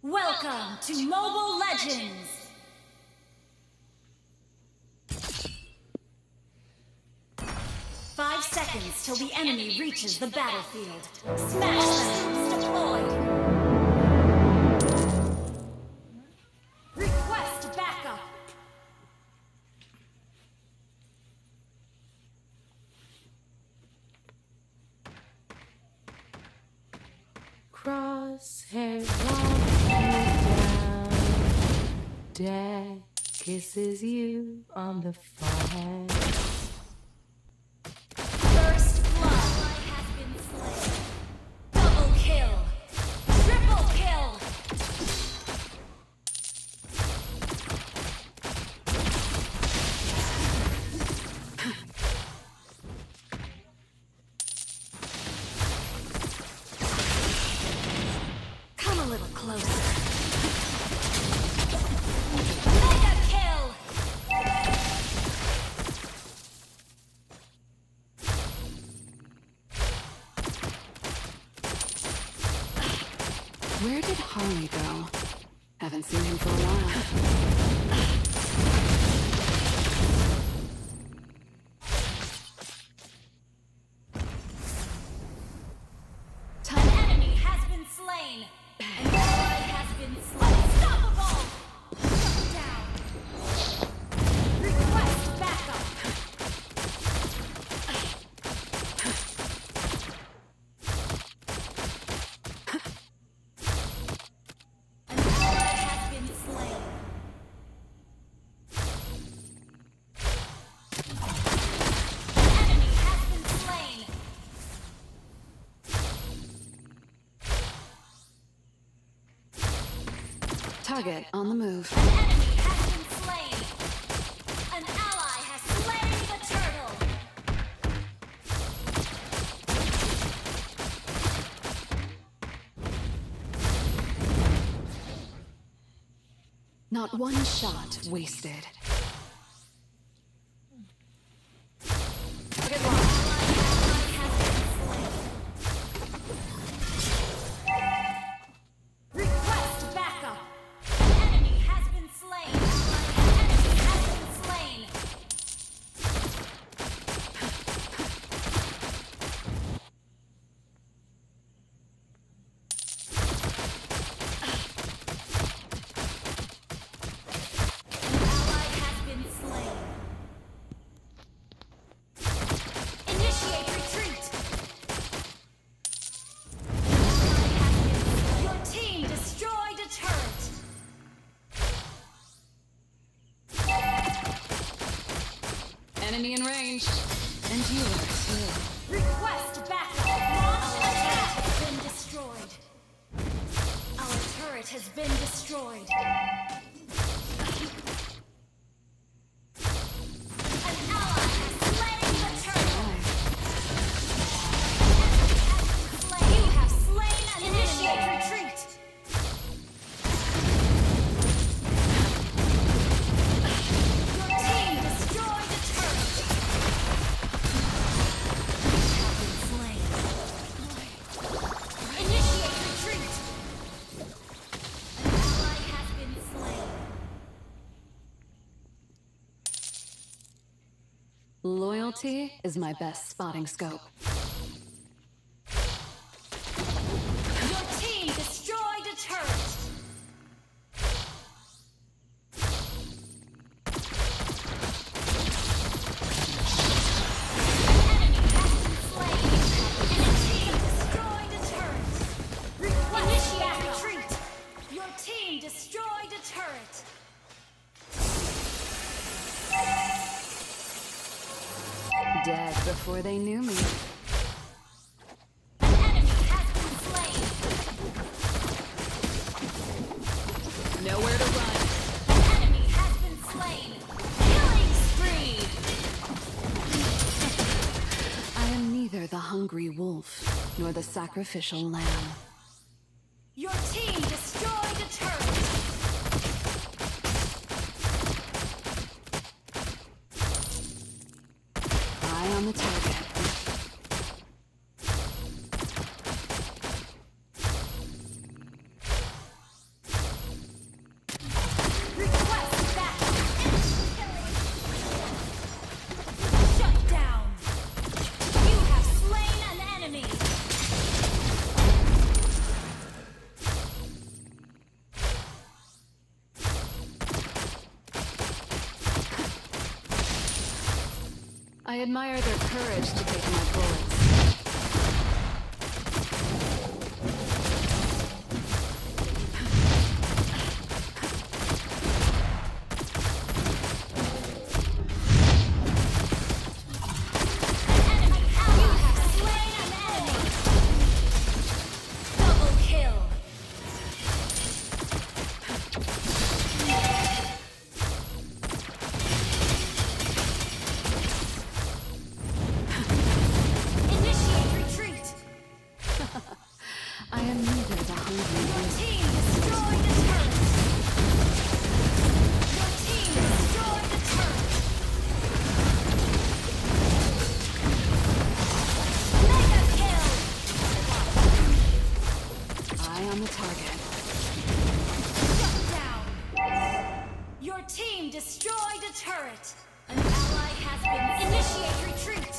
Welcome to Mobile Legends! Five seconds till the enemy reaches the battlefield. Smash them! Deployed! Request backup! Crosshairs walking down. Dad kisses you on the forehead. First blood has been slain. Double kill! Triple kill! Come a little closer. Mega kill! Where did Harley go? Haven't seen him for a while. An enemy has been slain! An ally has been slain! Unstoppable! Shut down! Request backup! An ally has been slain! An enemy has been slain! Target on the move. An enemy has been slain! An ally has slain the turtle! Not one shot wasted. Target locked. Request backup! An enemy has been slain! An enemy has been slain! An ally has been slain! Initiate retreat! Your team destroyed a turret! Enemy in range. And you are too. Request backup! Our turret has been destroyed! Our turret has been destroyed! An ally has slain the turtle! You have slain an initiate retreat! Your team destroyed a turret! Have been slain. Initiate retreat! An ally has been slain. Loyalty is my best spotting scope. Your team destroyed a turret! An enemy has been slain! And a team destroyed a turret! Initiate retreat! Your team destroyed a turret! Dead before they knew me. An enemy has been slain! Nowhere to run. An enemy has been slain! Killing spree! I am neither the hungry wolf nor the sacrificial lamb. Your team destroyed a turret! Eye on the target. I admire their courage to take my bullets. I am neither the hungry wolf. Team destroyed a turret. Your team destroyed a turret. Mega kill. Eye on the target. Shut down. Your team destroyed a turret. An ally has been initiate retreat.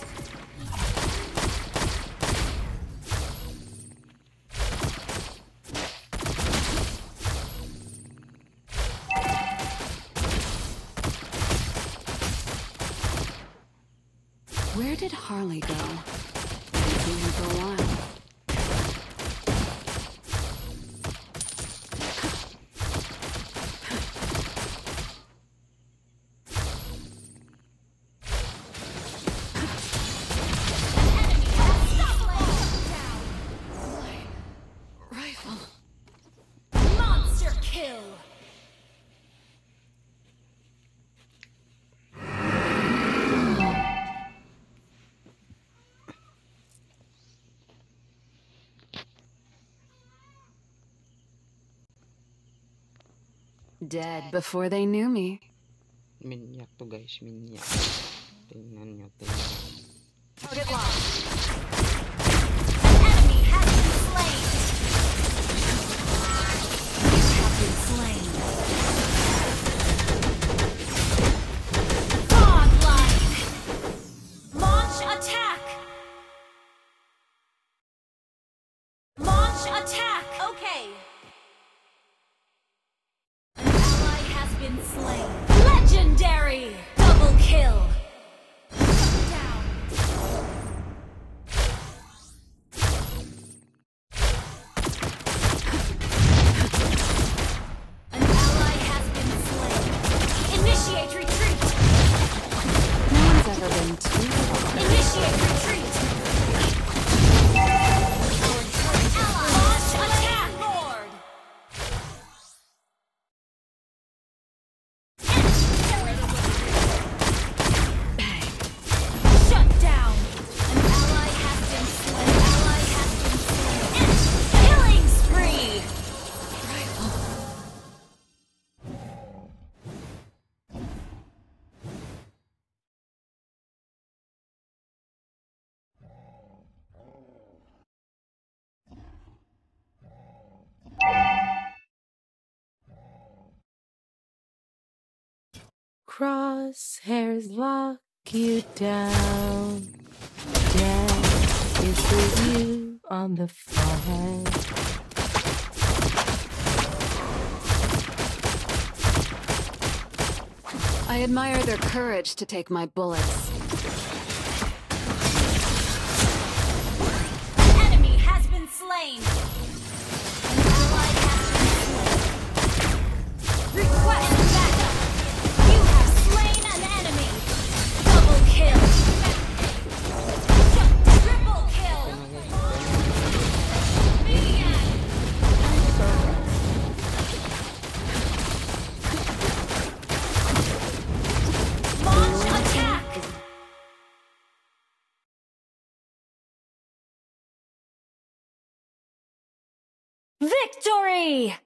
Where did Harley go? Haven't seen him for a while. Rifle. Monster kill. Dead before they knew me. Miniac to guys, Miniac. Tingnan nyo, tingnan. Target locked. Enemy has been slain. You have been slain. Godlike. Launch attack. Launch attack. Okay. An ally has been slain. Legendary. Double kill. Shut down. An ally has been slain. Initiate retreat. No one's ever been too far. Initiate retreat. Ally. Launch attack. Lord. Shut down. An ally has been slain. Ally has been slain. Killing spree. Crosshairs lock you down. Death is with you on the forehead. I admire their courage to take my bullets. An enemy has been slain. An ally has been slain. Request backup. You have slain an enemy. Double kill. Triple kill. Miniac. Launch attack. Victory!